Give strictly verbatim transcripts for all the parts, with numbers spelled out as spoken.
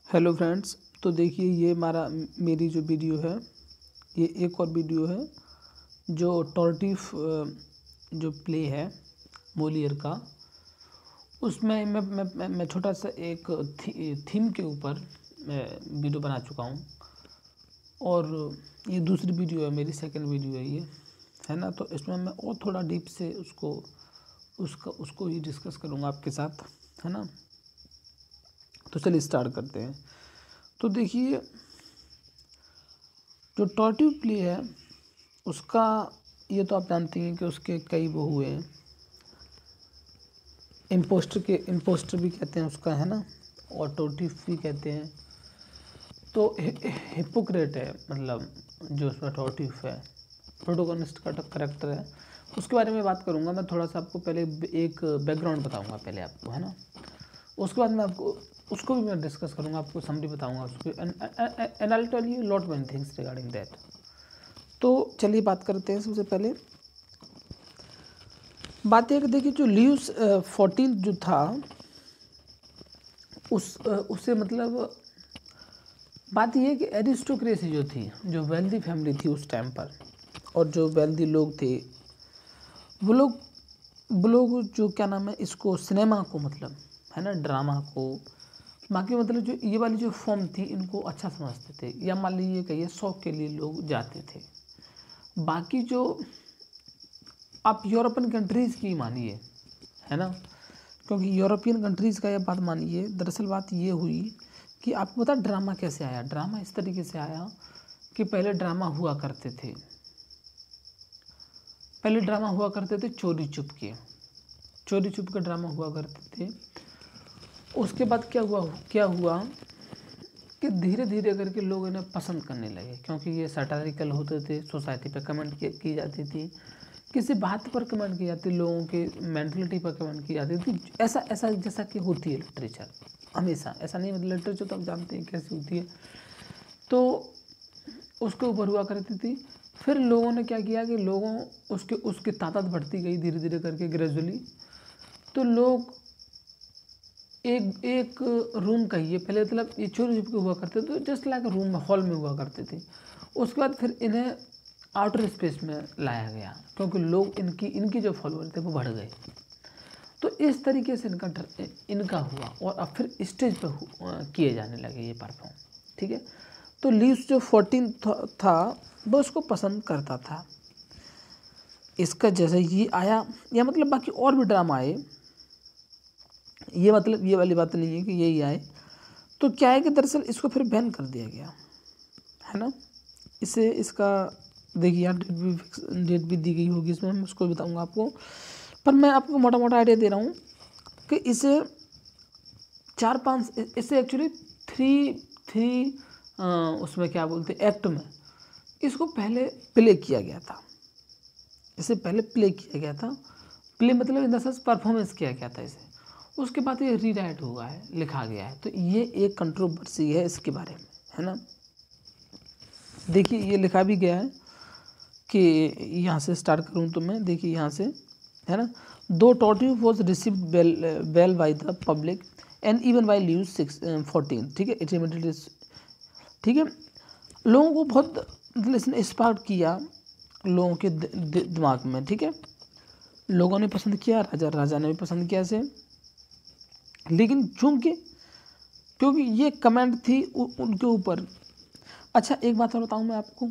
Hello friends. तो देखिए ये हमारा मेरी जो वीडियो है ये एक और वीडियो है जो टॉर्टिफ जो प्ले है मोलियर का, उसमें मैं मैं मैं, मैं छोटा सा एक थी, थीम के ऊपर वीडियो बना चुका हूँ और ये दूसरी वीडियो है, मेरी सेकंड वीडियो है ये, है ना। तो इसमें मैं और थोड़ा डीप से उसको उसका उसको ही डिस्कस करूँगा आपके साथ, है ना। तो चलिए स्टार्ट करते हैं। तो देखिए जो टॉर्टिव प्ले है उसका, ये तो आप जानते हैं कि उसके कई वो हुए हैं, इम्पोस्टर के इम्पोस्टर भी कहते हैं उसका, है ना, और टॉर्टिव भी कहते हैं। तो हिपोक्रेट है, मतलब जो उसमें टॉर्टिव है प्रोटोगोनिस्ट का करेक्टर है, उसके बारे में बात करूँगा मैं। थोड़ा सा आपको पहले एक बैकग्राउंड बताऊँगा पहले आपको, है ना। उसके बाद मैं आपको उसको भी मैं डिस्कस करूँगा, आपको समरी बताऊँगा उसको, and I will tell you lot many things regarding that. तो चलिए बात करते हैं। सबसे पहले बात यह कि देखिए जो ल्यूस फोर्टीन जो था उस उससे मतलब बात यह है कि एरिस्टोक्रेसी जो थी, जो वेल्दी फैमिली थी उस टाइम पर, और जो वेल्दी लोग थे वो लोग वो लोग जो क्या नाम है इसको सिनेमा को, मतलब है ना, ड्रामा को, बाकी मतलब जो ये वाली जो फॉर्म थी इनको अच्छा समझते थे, या मान लीजिए कहिए शौक के लिए लोग जाते थे। बाकी जो आप यूरोपियन कंट्रीज़ की मानिए, है ना, क्योंकि यूरोपियन कंट्रीज़ का यह बात मानिए, दरअसल बात ये हुई कि आपको पता ड्रामा कैसे आया। ड्रामा इस तरीके से आया कि पहले ड्रामा हुआ करते थे पहले ड्रामा हुआ करते थे चोरी चुप के चोरी चुप के ड्रामा हुआ करते थे। उसके बाद क्या हुआ क्या हुआ कि धीरे धीरे करके लोग इन्हें पसंद करने लगे, क्योंकि ये सैटारिकल होते थे, सोसाइटी पे कमेंट की जाती थी, किसी बात पर कमेंट की जाती, लोगों के मेंटलिटी पर कमेंट की जाती थी, ऐसा ऐसा जैसा कि होती है लिटरेचर हमेशा। ऐसा नहीं, मतलब लिटरेचर तो आप जानते हैं कैसी होती है। तो उसके ऊपर हुआ करती थी। फिर लोगों ने क्या किया कि लोगों उसके उसकी तादाद बढ़ती गई धीरे धीरे करके, ग्रेजुअली। तो लोग एक एक रूम कहिए, पहले मतलब ये चोरी छुप के हुआ करते थे, जस्ट लाइक रूम में, हॉल में हुआ करते थे। उसके बाद फिर इन्हें आउटर स्पेस में लाया गया, क्योंकि लोग इनकी इनकी जो फॉलोअर थे वो बढ़ गए। तो इस तरीके से इनका इनका हुआ, और अब फिर स्टेज पर किए जाने लगे ये परफॉर्म, ठीक है। तो ल्यूस जो फोर्टीन था वो उसको पसंद करता था। इसका जैसे ये आया, या मतलब बाकी और भी ड्रामा आए, ये मतलब ये वाली बात नहीं है कि यही आए। तो क्या है कि दरअसल इसको फिर बैन कर दिया गया, है ना। इसे इसका देखिए यार डेट भी फिक्स डेट भी दी गई होगी इसमें, मैं उसको बताऊंगा आपको, पर मैं आपको मोटा मोटा आइडिया दे रहा हूँ कि इसे चार पाँच इसे एक्चुअली थ्री थ्री उसमें क्या बोलते एक्ट में इसको पहले प्ले किया गया था। इसे पहले प्ले किया गया था, प्ले मतलब इन द सेंस परफॉर्मेंस किया गया था इसे। उसके बाद ये रीराइट हुआ है, लिखा गया है। तो ये एक कंट्रोवर्सी है इसके बारे में, है ना। देखिए ये लिखा भी गया है कि यहाँ से स्टार्ट करूँ तो मैं, देखिए यहाँ से, है ना, दो Tartuffe was received well well by the public and even by Louis six fourteen, ठीक है, इट इमीडिएटली, ठीक है। लोगों को बहुत मतलब इसने इंस्पायर किया लोगों के दिमाग में, ठीक है। लोगों ने पसंद किया, राजा राजा ने भी पसंद किया इसे, लेकिन चूंकि क्योंकि ये कमेंट थी उ, उनके ऊपर। अच्छा एक बात और बताऊं मैं आपको,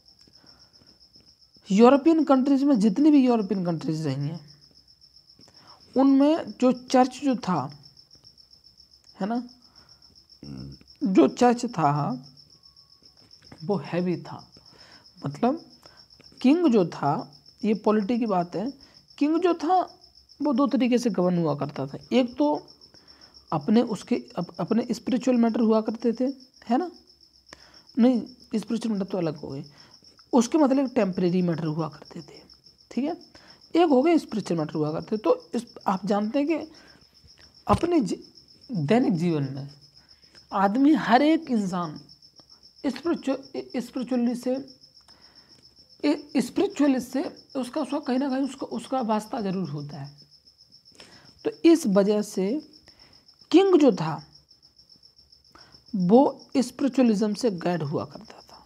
यूरोपियन कंट्रीज में जितनी भी यूरोपियन कंट्रीज रही हैं उनमें जो चर्च जो था, है ना, जो चर्च था वो हैवी था। मतलब किंग जो था, ये पॉलिटी की बात है, किंग जो था वो दो तरीके से गवर्न हुआ करता था। एक तो अपने उसके अप, अपने स्पिरिचुअल मैटर हुआ करते थे, है ना, नहीं स्पिरिचुअल मैटर तो अलग हो गए, उसके मतलब टेम्परेरी मैटर हुआ करते थे, ठीक है। एक हो गए स्पिरिचुअल मैटर हुआ करते। तो इस आप जानते हैं कि अपने दैनिक जीवन में आदमी, हर एक इंसान स्पिरिचुअल स्पिरिचुअली से स्पिरिचुअल से उसका उसका कहीं ना कहीं उसका उसका वास्ता जरूर होता है। तो इस वजह से किंग जो था वो स्पिरिचुअलिज्म से गाइड हुआ करता था।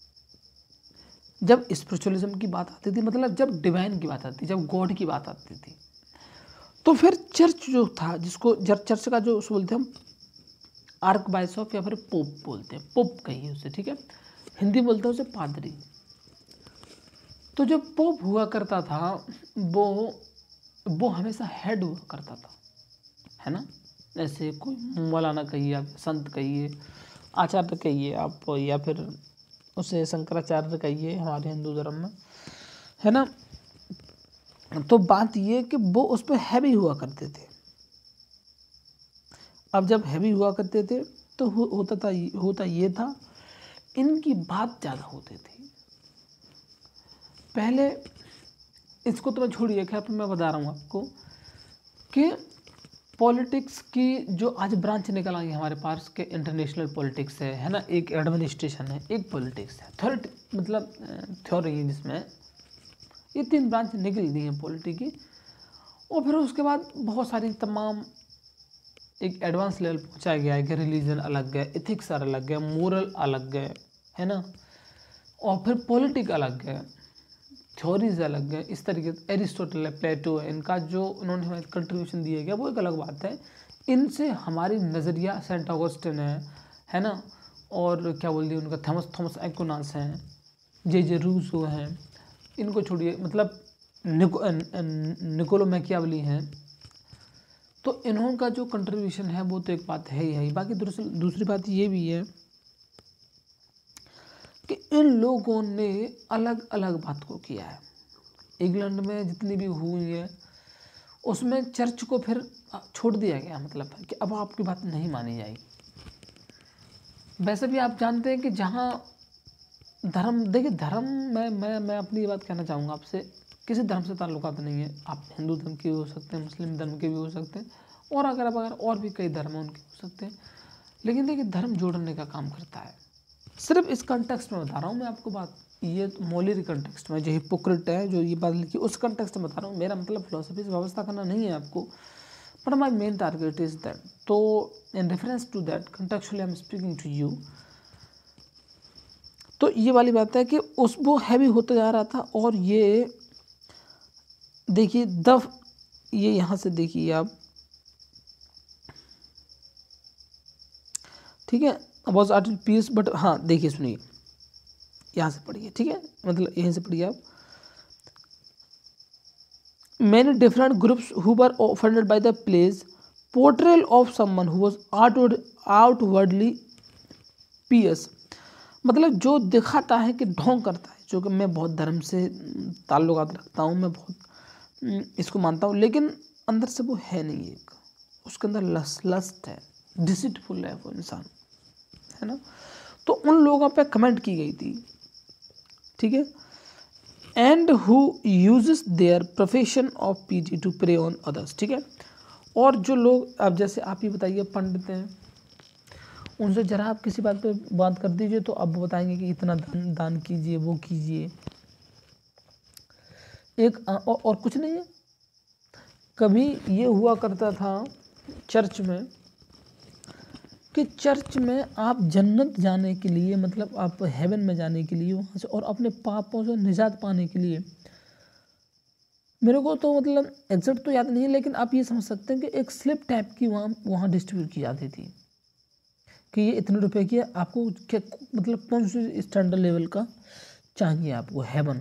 जब स्पिरिचुअलिज्म की बात आती थी, मतलब जब डिवाइन की बात आती थी, जब गॉड की बात आती थी, तो फिर चर्च जो था, जिसको चर्च का जो बोलते हैं हम आर्क बाइशॉप या फिर पोप बोलते हैं, पोप कहिए उसे, ठीक है, हिंदी बोलते हैं उसे पादरी। तो जो पोप हुआ करता था वो वो हमेशा हेड हुआ करता था, है ना। ऐसे कोई मौलाना कहिए आप, संत कहिए, आचार्य कहिए आप, या फिर उसे शंकराचार्य कहिए हमारे हिंदू धर्म में, है ना। तो बात ये कि वो उस पर हैवी हुआ करते थे। अब जब हैवी हुआ करते थे तो हो, होता था होता ये था, इनकी बात ज़्यादा होती थी। पहले इसको तो मैं छोड़िए, खैर मैं बता रहा हूँ आपको कि पॉलिटिक्स की जो आज ब्रांच निकल आई है हमारे पास के इंटरनेशनल पॉलिटिक्स है है ना, एक एडमिनिस्ट्रेशन है, एक पॉलिटिक्स है, थ्योरी मतलब थ्योरी है, जिसमें ये तीन ब्रांच निकल दी हैं पॉलिटिक्स की। और फिर उसके बाद बहुत सारी तमाम एक एडवांस लेवल पहुंचाया गया है कि रिलीजन अलग है, इथिक्स अलग है, मोरल अलग है, है ना, और फिर पॉलिटिक अलग है, थ्योरीज अलग है। इस तरीके से एरिस्टोटल है, प्लेटो है, इनका जो उन्होंने हमें कंट्रीब्यूशन दिया गया वो एक अलग बात है। इनसे हमारी नज़रिया सेंट ऑगस्टिन है है ना, और क्या बोल दिया उनका थॉमस थॉमस एक्विनास हैं, जे जे रूसो हैं, इनको छोड़िए, मतलब निको निकोलो मैकियावेली हैं। तो इन्होंने जो कंट्रीब्यूशन है वो तो एक बात है ही है। बाकी दूसरी दूसरी बात ये भी है कि इन लोगों ने अलग अलग बात को किया है। इंग्लैंड में जितनी भी हुई है उसमें चर्च को फिर छोड़ दिया गया, मतलब कि अब आपकी बात नहीं मानी जाएगी। वैसे भी आप जानते हैं कि जहाँ धर्म, देखिए धर्म में मैं मैं अपनी बात कहना चाहूँगा आपसे, किसी धर्म से ताल्लुकात नहीं है। आप हिंदू धर्म के भी हो सकते हैं, मुस्लिम धर्म के भी हो सकते हैं, और अगर अब अगर और भी कई धर्म हैं उनके हो सकते हैं। लेकिन देखिए धर्म जोड़ने का काम करता है। सिर्फ इस कंटेक्स्ट में बता रहा हूँ मैं आपको बात, ये मोलरी कंटेक्स्ट में जो हिपोक्रेट है जो ये बात लिखी उस कंटेक्स्ट में बता रहा हूँ। मेरा मतलब फिलोसफी से व्यवस्था करना नहीं है आपको, but my main target is that. तो in reference to that contextually I am speaking to you. तो ये वाली बात है कि उस वो हैवी होता जा रहा था। और ये देखिए द ये यहाँ से देखिए आप, ठीक है, वॉज आर्टिल पीस, बट हाँ देखिए सुनिए, यहाँ से पढ़िए, ठीक है, मतलब यहीं से पढ़िए आप। Many different groups who were offended by the place portrayal of someone who was outward outwardly pious, मतलब जो दिखाता है कि ढोंग करता है, जो कि मैं बहुत धर्म से ताल्लुकात रखता हूँ, मैं बहुत इसको मानता हूँ, लेकिन अंदर से वो है नहीं, एक उसके अंदर लस्ट लस्ट है, डिसीटफुल है वो इंसान, है ना। तो उन लोगों पे कमेंट की गई थी, ठीक है, and who uses their profession of piety to prey on others, ठीक है। और जो लोग, अब जैसे आप ही बताइए पंडित हैं, उनसे जरा आप किसी बात पे बात कर दीजिए तो अब बताएंगे कि इतना दान दान कीजिए, वो कीजिए, एक और, और कुछ नहीं है। कभी ये हुआ करता था चर्च में कि चर्च में आप जन्नत जाने के लिए, मतलब आप हेवन में जाने के लिए वहाँ से, और अपने पापों से निजात पाने के लिए, मेरे को तो मतलब एग्जैक्ट तो याद नहीं है, लेकिन आप ये समझ सकते हैं कि एक स्लिप टाइप की वहाँ वहाँ डिस्ट्रीब्यूट की जाती थी कि ये इतने रुपए की है, आपको क्या मतलब कौन सी स्टैंडर्ड लेवल का चाहिए आपको हेवन,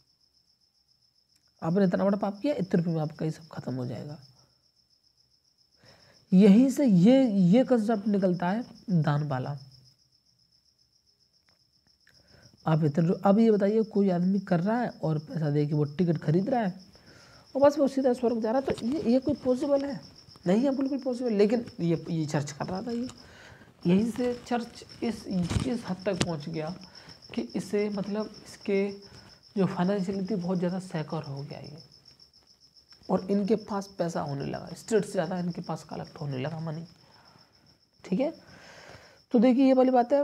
आपने इतना बड़ा पाप किया, इतने रुपये में आपका ये सब खत्म हो जाएगा। यहीं से ये ये कंसेप्ट निकलता है दान वाला। आप इतने, अब ये बताइए कोई आदमी कर रहा है और पैसा दे के वो टिकट खरीद रहा है और बस वो सीधा स्वर्ग जा रहा है, तो ये ये कोई पॉसिबल है? नहीं है, बिल्कुल पॉसिबल। लेकिन ये ये चर्च कर रहा था, ये यहीं से चर्च इस इस हद तक पहुंच गया कि इसे मतलब इसके जो फाइनेंशियली थी बहुत ज़्यादा सैकर हो गया ये, और इनके पास पैसा होने लगा, स्टेट से ज़्यादा इनके पास कलेक्ट होने लगा मनी, ठीक है। तो देखिए ये वाली बात है,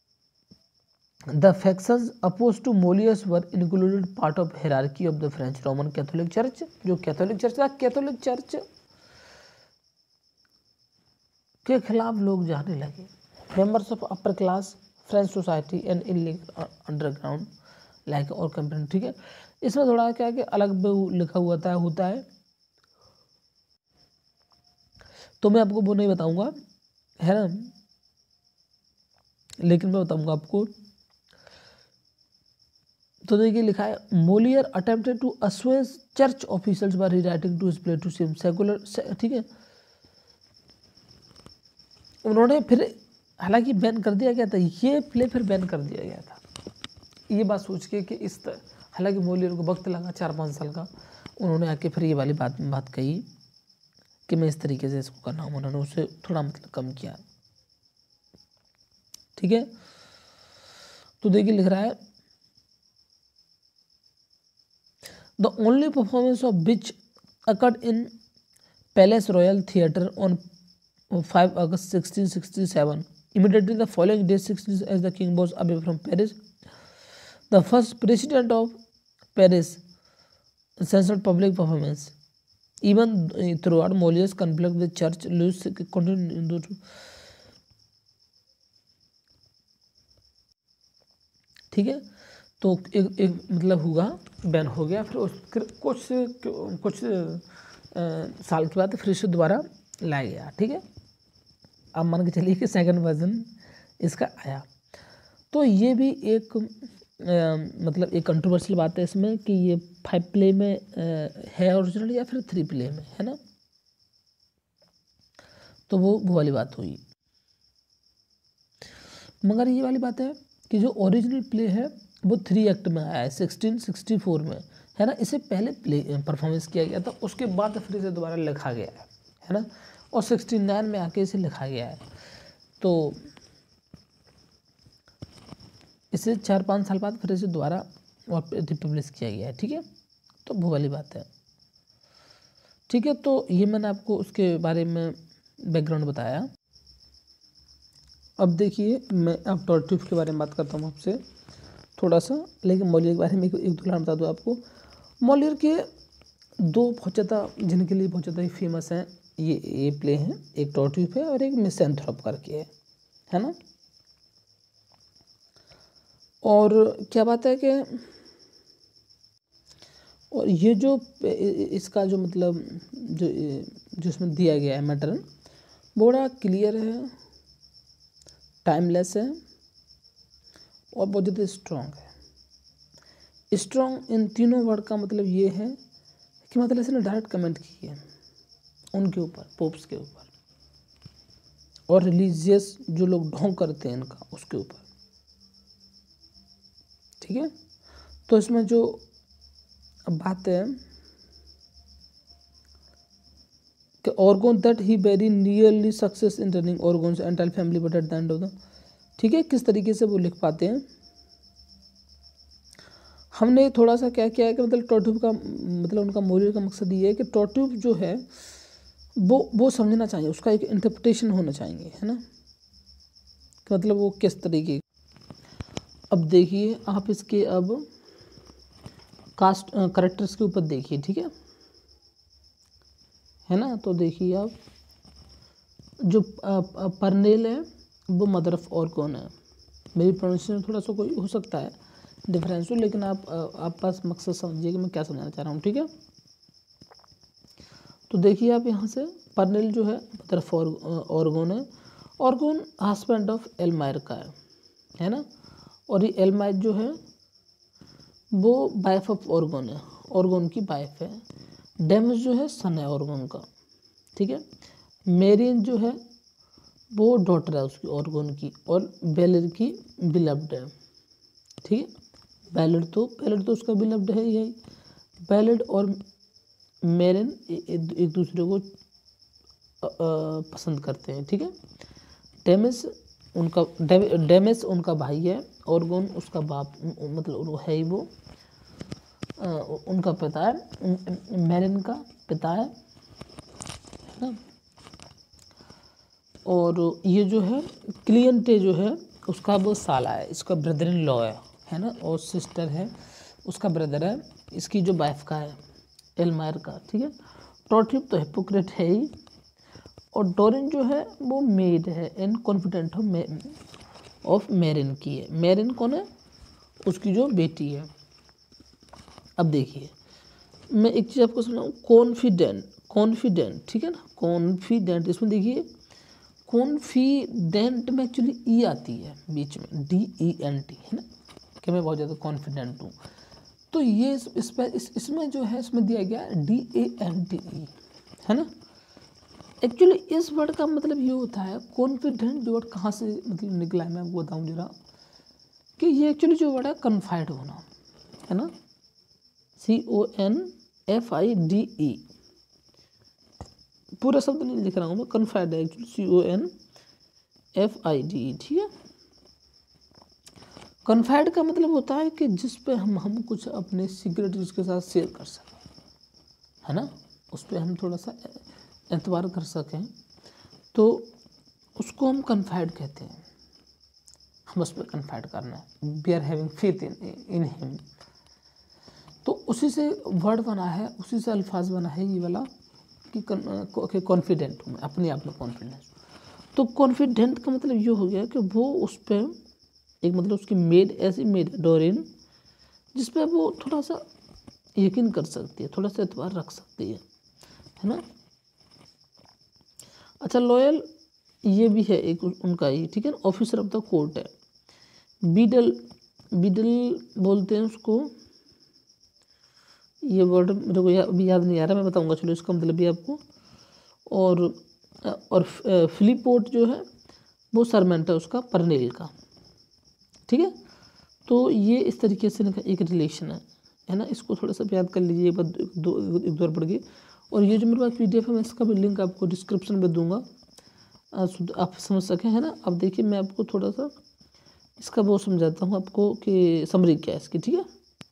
the factions opposed to Moliere's were included part of hierarchy of the French Roman Catholic church. जो कैथोलिक चर्च था, कैथोलिक चर्च के खिलाफ लोग जाने लगे, members of upper class French society and illegal underground like और कंपनी। ठीक है, इसमें थोड़ा क्या है कि अलग भी लिखा हुआ था होता है, तो मैं आपको वो नहीं बताऊंगा, है ना, लेकिन मैं बताऊंगा आपको। तो देखिए लिखा है, Moliere attempted to assuage church officials by rewriting to his play to seem secular. ठीक है, उन्होंने फिर हालांकि बैन कर दिया गया था, ये प्ले फिर बैन कर दिया गया था, ये बात सोच के कि इस तरह, हालांकि मोलियर को वक्त लगा चार पाँच साल का, उन्होंने आके फिर ये वाली बात बात कही कि मैं इस तरीके से इसको करना हूँ, उन्होंने उसे थोड़ा मतलब कम किया। ठीक है, तो देखिए लिख रहा है, the only performance of which occurred in Palace Royal Theatre on five August sixteen sixty-seven. Immediately the following day, sixteen, as the king was away from Paris, the first president of Paris censored public performance. Even throughout Moliere's conflict with church, Louis continued. ठीक है, तो एक एक मतलब हुआ, ban हो गया, फिर उस कुछ कुछ आ, साल के बाद फिर से दोबारा लाया गया। ठीक है, अब मान के चलिए कि सेकंड वर्जन इसका आया, तो ये भी एक आ, मतलब एक कंट्रोवर्शियल बात है इसमें कि ये फाइव प्ले में आ, है ओरिजिनल या फिर थ्री प्ले में, है ना, तो वो वो वाली बात हुई। मगर ये वाली बात है कि जो ओरिजिनल प्ले है वो थ्री एक्ट में आया है सिक्सटीन सिक्सटी फोर में, है ना, इससे पहले प्ले परफॉर्मेंस किया गया था, उसके बाद फिर से दोबारा लिखा गया है, है ना, और सिक्सटी नाइन में आके इसे लिखा गया है, तो इसे चार पाँच साल बाद फिर से दोबारा रिपब्लिश किया गया है। ठीक है, तो वो वाली बात है। ठीक है, तो ये मैंने आपको उसके बारे में बैकग्राउंड बताया। अब देखिए मैं अब टॉर्ट्यूफ के बारे में बात करता हूँ आपसे थोड़ा सा, लेकिन मॉलियर के बारे में एक दो लाइन बता दूँ आपको। मॉलियर के दो बहुत ज़्यादा, जिनके लिए बहुत ज़्यादा ही फेमस हैं, ये ये प्ले हैं, एक टॉर्ट्यूफ है और एक मिसेंथ्रोप करके है, है ना। और क्या बात है कि और ये जो इसका जो मतलब जो जो इसमें दिया गया है मैटर, बड़ा क्लियर है, टाइमलेस है और बहुत ज़्यादा स्ट्रॉन्ग है। स्ट्रॉन्ग इन तीनों वर्ड का मतलब ये है कि मतलब इसने डायरेक्ट कमेंट किए हैं उनके ऊपर, पोप्स के ऊपर, और रिलीजियस जो लोग ढोंग करते हैं इनका, उसके ऊपर। ठीक है, तो इसमें जो बात है कि Orgon that he very nearly success in running Orgon's entire family but at the end of the. ठीक है, किस तरीके से वो लिख पाते हैं। हमने थोड़ा सा क्या किया है कि मतलब टॉर्ट्यूफ का मतलब उनका मोलियर का मकसद ये है कि टॉर्ट्यूफ जो है वो वो समझना चाहिए, उसका एक इंटरप्रिटेशन होना चाहिए, है ना, कि मतलब वो किस तरीके। अब देखिए आप इसके अब कास्ट करेक्टर्स के ऊपर देखिए, ठीक है है ना। तो देखिए आप जो परनेल है वो मदर ऑफ ऑर्गन है। मेरी प्रोनाउंसिएशन थोड़ा सा कोई हो सकता है डिफरेंस हो, लेकिन आप आप पास मकसद समझिए कि मैं क्या समझाना चाह रहा हूँ, ठीक है। तो देखिए आप यहाँ से परनेल जो है मदर ऑफ ऑर्गन है। ऑर्गन हस्बैंड ऑफ एलमायर का है है ना, और ये एलमायर जो है वो वाइफ ऑफ ऑर्गन है, ऑर्गन की वाइफ है। डेमस जो है सन है ऑर्गन का, ठीक है। मेरिन जो है वो डॉटर है उसकी ऑर्गन की, और बेलर की बिलव्ड है, ठीक है। बैलेड तो बैलेड तो उसका बिलव्ड है यही। बैलेड और मेरिन एक दूसरे को पसंद करते हैं, ठीक है। डेमिस उनका डेमिस उनका भाई है, ऑर्गन उसका बाप मतलब है ही वो आ, उनका पिता है, मेरिन का पिता है ना। और ये जो है क्लियंटे जो है उसका वो साला है, इसका ब्रदर इन लॉ है है ना, और सिस्टर है उसका ब्रदर है इसकी जो वाइफ का है एलमायर का, ठीक है। टॉर्ट्यूफ तो हिपोक्रेट है ही, और डोरिन जो है वो मेड है एंड कॉन्फिडेंट ऑफ मैरिन की है। मैरिन कौन है? उसकी जो बेटी है। अब देखिए मैं एक चीज़ आपको समझाऊँ, कॉन्फिडेंट, कॉन्फिडेंट ठीक है ना, कॉन्फिडेंट, इसमें देखिए कॉन्फिडेंट में एक्चुअली ई आती है बीच में, डी ई एन टी है ना, कि मैं बहुत ज़्यादा कॉन्फिडेंट हूँ। तो ये इस, इस पर इस इसमें जो है इसमें दिया गया D A N T E है ना। एक्चुअली इस वर्ड का मतलब ये होता है कॉन्फिडेंट। जो वर्ड कहाँ से मतलब निकला है मैं आपको बताऊँ जरा, कि ये एक्चुअली जो वर्ड है कन्फाइड होना है ना, C O N F I D E, पूरा शब्द नहीं लिख रहा हूँ मैं, कन्फाइड है actually, C O N F I D E, ठीक है। कन्फाइड का मतलब होता है कि जिस पे हम हम कुछ अपने सीक्रेट उसके साथ शेयर कर सकें है ना, उस पर हम थोड़ा सा एतबार कर सकें, तो उसको हम कन्फाइड कहते हैं। हम उस पर कन्फाइड करना, we are having faith in in him. तो उसी से वर्ड बना है, उसी से अल्फाज बना है ये वाला कि कॉन्फिडेंट हूँ मैं, अपने आप में कॉन्फिडेंस। तो कॉन्फिडेंट का मतलब ये हो गया कि वो उस पर एक मतलब उसकी मेड ऐसी मेड डोरिन जिस पर वो थोड़ा सा यकीन कर सकती है, थोड़ा सा एतबार रख सकती है है ना। अच्छा लॉयल ये भी है एक उनका ही, ठीक है ना, ऑफिसर ऑफ द कोर्ट है। बीडल, बीडल बोलते हैं उसको, ये वर्ड मेरे को या, अभी याद नहीं आ रहा, मैं बताऊंगा, चलो इसका मतलब भी आपको। और और फिलिपोर्ट जो है वो सरमेंट है उसका, परनेल का, ठीक है। तो ये इस तरीके से एक रिलेशन है है ना, इसको थोड़ा सा याद कर लीजिए एक बार, दो एक दो बार पढ़ के। और ये जो मेरे पास पीडीएफ है मैं इसका भी लिंक आपको डिस्क्रिप्शन में दूंगा, आप समझ सकें है ना। अब देखिए मैं आपको थोड़ा सा इसका वो समझाता हूँ आपको कि समरी क्या है इसकी, ठीक है।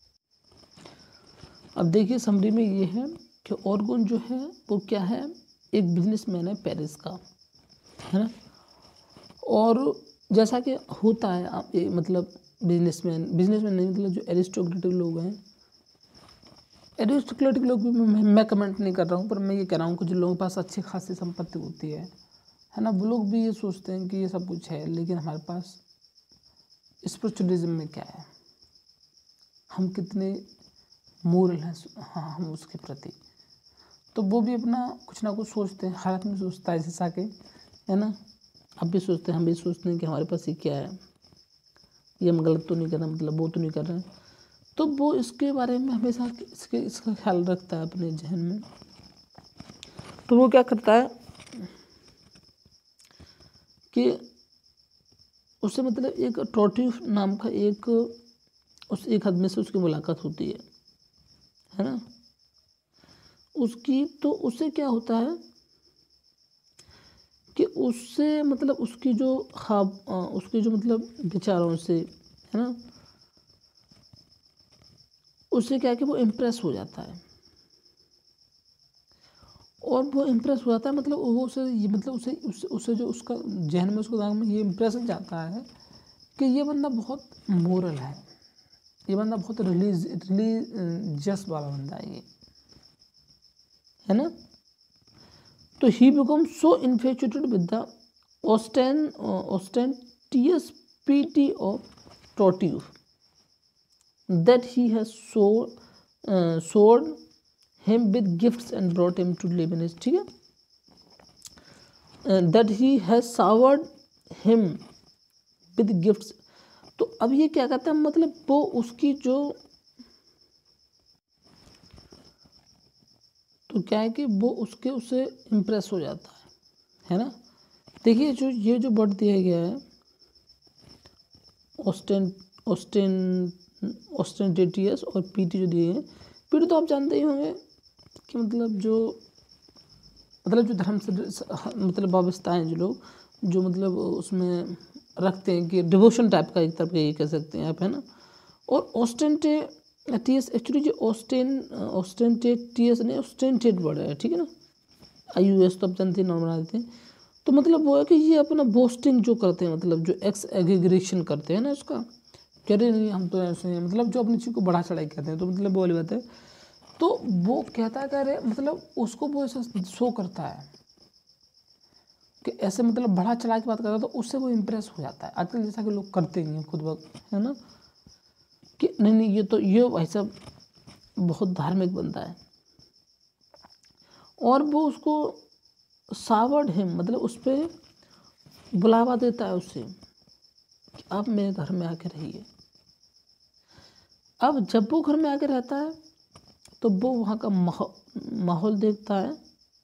अब देखिए समरी में ये है कि ऑर्गन जो है वो क्या है, एक बिजनेसमैन है पेरिस का, है ना। और जैसा कि होता है आप ये मतलब बिजनेसमैन, बिजनेसमैन नहीं मतलब जो एरिस्टोक्रेटिक लोग हैं, एरिस्टोक्रेटिक लोग भी मैं, मैं कमेंट नहीं कर रहा हूँ, पर मैं ये कह रहा हूँ कि जो लोगों के पास अच्छी खासी संपत्ति होती है है ना, वो लोग भी ये सोचते हैं कि ये सब कुछ है, लेकिन हमारे पास स्पिरिचुअलिज्म में क्या है, हम कितने मोरल हैं हाँ हम उसके प्रति। तो वो भी अपना कुछ ना कुछ सोचते हैं, हर आदमी सोचता है जैसा कि है ना, आप भी सोचते हैं, हम भी सोचते हैं कि हमारे पास ये क्या है, ये हम गलत तो नहीं कर रहे, मतलब वो तो नहीं कर रहे हैं। तो वो इसके बारे में हमेशा इसके इसका ख्याल रखता है अपने जहन में। तो वो क्या करता है कि उससे मतलब एक ट्रोटिफ नाम का एक उस एक आदमी से उसकी मुलाकात होती है है ना उसकी। तो उससे क्या होता है कि उससे मतलब उसकी जो ख्वाब उसके जो मतलब विचारों से है ना, उससे क्या है कि वो इम्प्रेस हो जाता है। और वो इम्प्रेस हो जाता है मतलब वो उसे ये मतलब उसे उससे उसे जो उसका जहन में उसको दिमाग में ये इम्प्रेस जाता है कि ये बंदा बहुत मोरल है, ये बंदा बहुत रिलीज रिलीजियस वाला बंदा है ये, है ना। तो he become so infatuated with the osten ostentatious piety of टोटियस that he has so uh, sold him with gifts and brought him to live in his, ठीक है, uh, that he has showered him with gifts। तो अब ये क्या कहता है मतलब वो उसकी जो तो क्या है कि वो उसके उससे इम्प्रेस हो जाता है है ना। देखिए जो ये जो वर्ड दिया गया है ऑस्टेन ऑस्टेन ऑस्टेंटेटियस और पीटी जो दिए हैं, पीटी तो आप जानते ही होंगे कि मतलब जो मतलब जो धर्म से मतलब वाबस्ता हैं जो लोग, जो मतलब उसमें रखते हैं कि डिवोशन टाइप का एक तरफ ये कह सकते हैं आप, है ना। और ऑस्टेंटेटियस एक्चुअली जो ऑस्टेन ऑस्टेंटेटियस नहीं ऑस्टेंटेड वर्ड है, ठीक है ना, आई यू एस तो आप जानते हैं नॉर्मल देते हैं। तो मतलब वो है कि ये अपना बोस्टिंग जो करते हैं, मतलब जो एक्स एग्रीगेशन करते हैं ना उसका, कह रहे नहीं हम तो ऐसे हैं, मतलब जो अपनी चीज़ को बढ़ा चढ़ाई कहते हैं, तो मतलब वो वाली बात है। तो वो कहता है कह रहे मतलब उसको वो ऐसा शो करता है कि ऐसे मतलब बढ़ा चढ़ा के बात करता है तो उससे वो इम्प्रेस हो जाता है। आजकल जैसा कि लोग करते ही हैं खुद वक्त, है ना, कि नहीं नहीं ये तो ये भाई साहब बहुत धार्मिक बंदा है, और वो उसको सावर्ड है, मतलब उस पर बुलावा देता है उससे कि आप मेरे घर में आके रहिए। अब जब वो घर में आके रहता है तो वो वहाँ का माहौल देखता है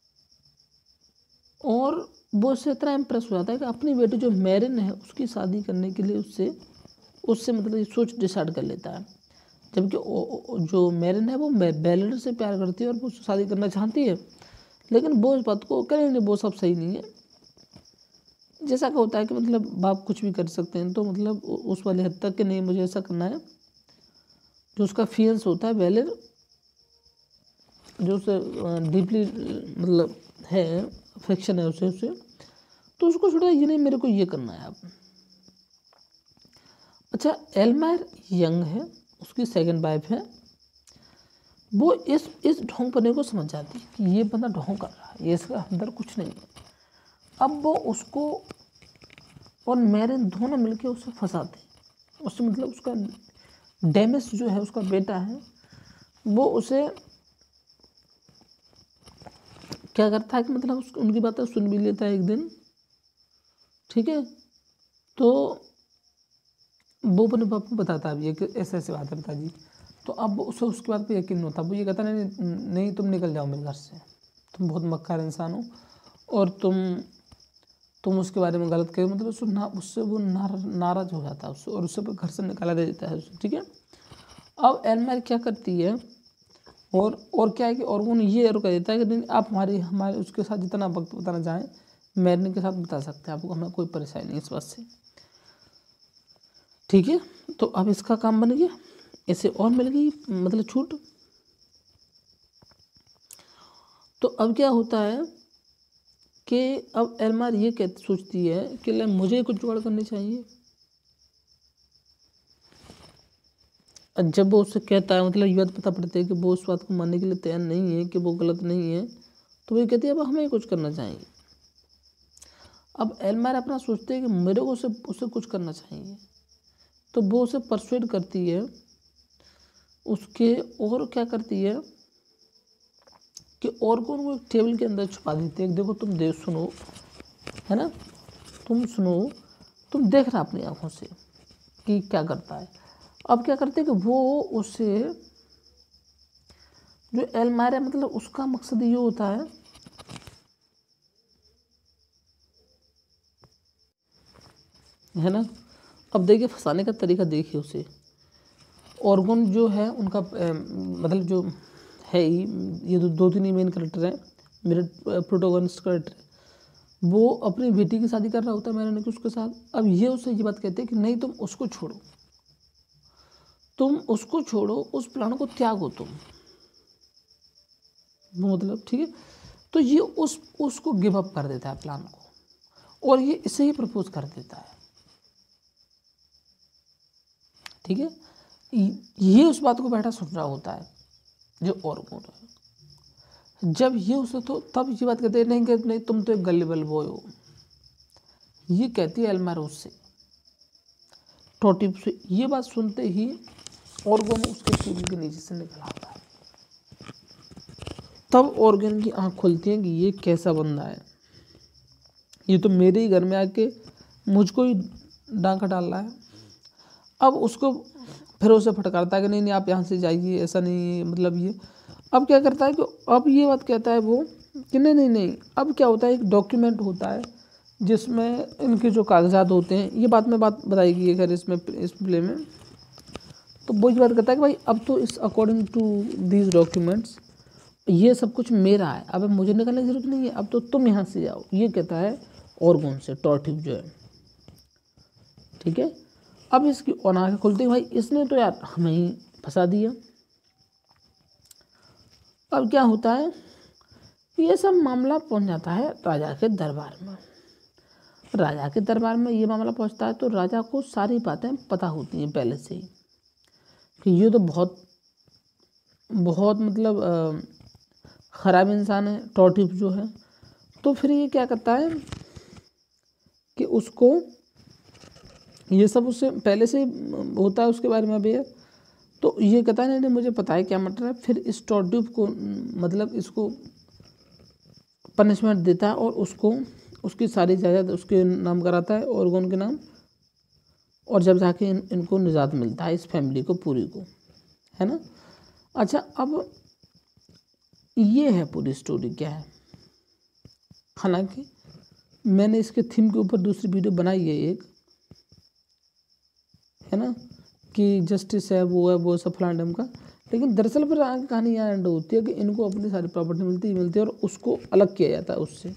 और वो उससे इतना इम्प्रेस हो जाता है कि अपनी बेटी जो मैरिन है उसकी शादी करने के लिए उससे उससे मतलब ये सोच डिसाइड कर लेता है। जबकि जो मैरिन है वो बेलेडर से प्यार करती है और वो उससे शादी करना चाहती है, लेकिन वो इस बात को करें नहीं, वो सब सही नहीं है। जैसा कि होता है कि मतलब बाप कुछ भी कर सकते हैं, तो मतलब उस वाले हद तक कि नहीं मुझे ऐसा करना है। जो उसका फियंस होता है बेलेडर, जो उसे डीपली मतलब है अफेक्शन है उसे उसे तो उसको छोड़ा ये नहीं मेरे को ये करना है अब। अच्छा, एल्मायर यंग है, उसकी सेकंड वाइफ है, वो इस इस ढोंगपने को समझ जाती है कि ये बंदा ढोंग कर रहा है, ये इसका अंदर कुछ नहीं है। अब वो उसको और मैरिन दोनों मिलके उसे फंसाते हैं। उससे मतलब उसका डेमिस जो है उसका बेटा है, वो उसे क्या करता है कि मतलब उस उनकी बातें सुन भी लेता है एक दिन, ठीक है। तो वो अपने बाप को बताता है ये कि ऐसे ऐसे बात है पिताजी। तो अब उसे उसके बाद पे यकीन नहीं होता, वो ये कहता नहीं नहीं तुम निकल जाओ मेरे घर से, तुम बहुत मक्कार इंसान हो और तुम तुम उसके बारे में गलत कहे, मतलब उसको ना उससे वो नार, नाराज़ हो जाता है उससे और उससे घर से निकाला दे देता है उसे, ठीक है। अब एल्मायर क्या करती है और और क्या है कि और वो ये और कह देता है कि नहीं आप हमारी हमारे उसके साथ जितना वक्त बताना चाहें मैरिन के साथ बता सकते हैं, आपको हमें कोई परेशानी नहीं इस बात से, ठीक है। तो अब इसका काम बन गया, इसे और मिल गई मतलब छूट। तो अब क्या होता है कि अब एल्मायर ये कह सोचती है कि ले मुझे कुछ जुगाड़ करनी चाहिए। जब वो उससे कहता है मतलब ये बात पता पड़ती है कि वो उस बात को मानने के लिए तैयार नहीं है कि वो गलत नहीं है, तो वो कहती है अब हमें कुछ करना चाहिए। अब एल्मायर अपना सोचते हैं कि मेरे को उसे उसे कुछ करना चाहिए, तो वो उसे परsuade करती है उसके, और क्या करती है कि और को उनको एक टेबल के अंदर छुपा देती है। देखो तुम देख सुनो, है ना, तुम सुनो, तुम देख रहा अपनी आंखों से कि क्या करता है। अब क्या करते हैं कि वो उससे जो एल्मायर है मतलब उसका मकसद ये होता है है ना। अब देखिए फंसाने का तरीका देखिए उसे। ऑर्गन जो है उनका ए, मतलब जो है ही ये दो, दो तीन ही मेन करेक्टर हैं, मेरे प्रोटोगनिस्ट करेक्टर, वो अपनी बेटी की शादी कर रहा होता है मैंने उसके साथ। अब ये उससे ये बात कहते हैं कि नहीं तुम उसको छोड़ो, तुम उसको छोड़ो, उस प्लान को त्यागो तुम, मतलब ठीक है। तो ये उस उसको गिव अप कर देता है प्लान को और ये इसे ही प्रपोज कर देता है, ठीक है। ये उस बात को बैठा सुन रहा होता है जो ऑर्गन है। जब ये उसे तो तब ये बात कहते हैं नहीं कहते नहीं तुम तो एक गल्लीबल बॉय हो, ये कहती है एल्मायर उससे टॉटिप से। ये बात सुनते ही ऑर्गन उसके टीवी के नीचे से निकल आता है। तब ऑर्गन की आंख खुलती है कि ये कैसा बंदा है, ये तो मेरे ही घर में आके मुझको ही डांका डाल रहा है। अब उसको फिर उसे फटकारता है कि नहीं नहीं आप यहाँ से जाइए, ऐसा नहीं, मतलब ये अब क्या करता है कि अब ये बात कहता है वो कि नहीं नहीं नहीं। अब क्या होता है एक डॉक्यूमेंट होता है जिसमें इनके जो कागजात होते हैं, ये बात में बात बताई गई है खैर इसमें इस प्ले में। तो वो ये बात कहता है कि भाई अब तो इस अकॉर्डिंग टू दीज डॉक्यूमेंट्स ये सब कुछ मेरा है, अब मुझे निकलने की जरूरत नहीं है, अब तो तुम यहाँ से जाओ, ये कहता है ऑर्गन से टॉटिप जो है, ठीक है। अब इसकी और आंखें खुलती है भाई इसने तो यार हमें ही फंसा दिया। अब क्या होता है ये सब मामला पहुंच जाता है राजा के दरबार में। राजा के दरबार में ये मामला पहुंचता है तो राजा को सारी बातें पता होती हैं पहले से ही कि ये तो बहुत बहुत मतलब ख़राब इंसान है टॉटिप जो है। तो फिर ये क्या करता है उसको ये सब उससे पहले से होता है उसके बारे में अवेयर। तो ये कहता है नहीं नहीं मुझे पता है क्या मैटर है। फिर इस टॉर्ड्यूब को मतलब इसको पनिशमेंट देता है और उसको उसकी सारी जायदाद उसके नाम कराता है, ऑर्गन के नाम। और जब जाके इन, इनको निजात मिलता है, इस फैमिली को पूरी को, है ना। अच्छा, अब ये है पूरी स्टोरी क्या है। हालांकि मैंने इसके थीम के ऊपर दूसरी वीडियो बनाई है एक, है ना, कि जस्टिस है, वो है, वो सब फलांडम का। लेकिन दरअसल फिर आगे कहानी यहाँ एंड होती है कि इनको अपनी सारी प्रॉपर्टी मिलती ही मिलती है और उसको अलग किया जाता है उससे।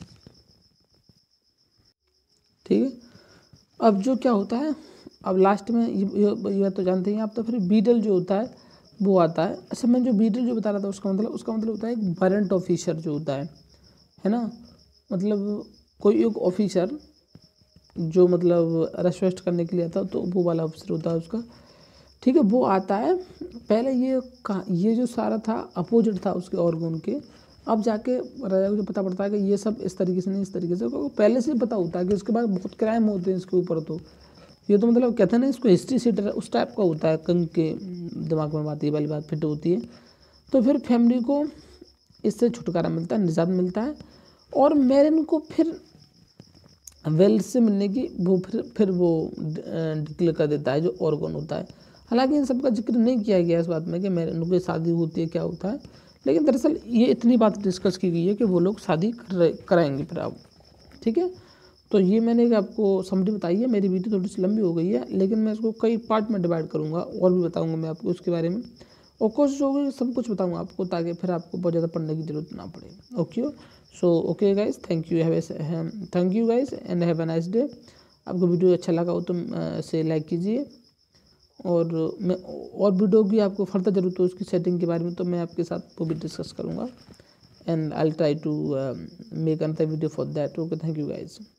ठीक है, अब जो क्या होता है, अब लास्ट में ये ये तो जानते ही आप। तो फिर बीडल जो होता है वो आता है। अच्छा, मैं जो बीडल जो बता रहा था उसका मतलब उसका मतलब होता है एक वारंट ऑफिसर जो होता है है ना। मतलब कोई एक ऑफिसर जो मतलब अरेस्ट वेस्ट करने के लिए आता है, तो वो वाला ऑफिसर होता है उसका। ठीक है, वो आता है। पहले ये ये जो सारा था अपोजिट था उसके ऑर्गन के। अब जाके राजा को जो पता पड़ता है कि ये सब इस तरीके से नहीं, इस तरीके से, पहले से पता होता है कि उसके बाद बहुत क्राइम होते हैं इसके ऊपर। तो ये तो मतलब कहते हैं ना इसको हिस्ट्री सीटर उस टाइप का होता है, कंग के दिमाग में बात ये वाली बात फिट होती है। तो फिर फैमिली को इससे छुटकारा मिलता है, निजात मिलता है। और मेरिन को फिर वेल से मिलने की वो फिर फिर वो डिक्लेयर कर देता है जो ऑर्गन होता है। हालांकि इन सब का जिक्र नहीं किया गया इस बात में कि मेरिन की शादी होती है क्या होता है, लेकिन दरअसल ये इतनी बात डिस्कस की गई है कि वो लोग शादी कर कराएंगे फिर अब। ठीक है, तो ये मैंने आपको समरी बताई है। मेरी वीडियो थोड़ी सी लंबी हो गई है, लेकिन मैं इसको कई पार्ट में डिवाइड करूँगा और भी बताऊँगा मैं आपको उसके बारे में। और कोशिश होगी सब कुछ बताऊँगा आपको, ताकि फिर आपको बहुत ज़्यादा पढ़ने की जरूरत ना पड़े। Okay, so okay guys, thank you have thank you guys and have a nice day. आपको वीडियो अच्छा लगा हो तो से लाइक कीजिए। और मैं और वीडियो की आपको फर्दर जरूरत हो उसकी सेटिंग के बारे में, तो मैं आपके साथ वो भी डिस्कस करूँगा। And I will try to make another video for that. Okay, thank you guys.